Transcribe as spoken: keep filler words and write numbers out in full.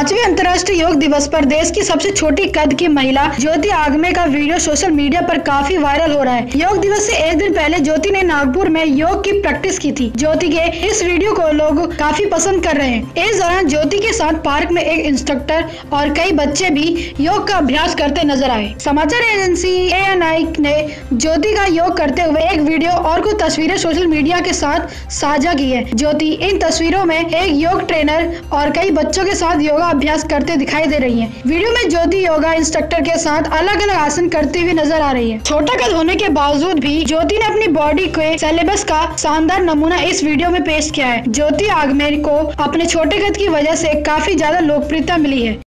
पांचवें अंतर्राष्ट्रीय योग दिवस पर देश की सबसे छोटी कद की महिला ज्योति आगमे का वीडियो सोशल मीडिया पर काफी वायरल हो रहा है। योग दिवस से एक दिन पहले ज्योति ने नागपुर में योग की प्रैक्टिस की थी। ज्योति के इस वीडियो को लोग काफी पसंद कर रहे हैं। इस दौरान ज्योति के साथ पार्क में एक इंस्ट्रक्टर और कई बच्चे भी योग का अभ्यास करते नजर आए। समाचार एजेंसी ए एन आई ने ज्योति का योग करते हुए एक वीडियो और कुछ तस्वीरें सोशल मीडिया के साथ साझा की है। ज्योति इन तस्वीरों में एक योग ट्रेनर और कई बच्चों के साथ योगा अभ्यास करते दिखाई दे रही हैं। वीडियो में ज्योति योगा इंस्ट्रक्टर के साथ अलग अलग आसन करते हुए नजर आ रही है। छोटा कद होने के बावजूद भी ज्योति ने अपनी बॉडी के सिलेबस का शानदार नमूना इस वीडियो में पेश किया है। ज्योति आगमे को अपने छोटे कद की वजह से काफी ज्यादा लोकप्रियता मिली है।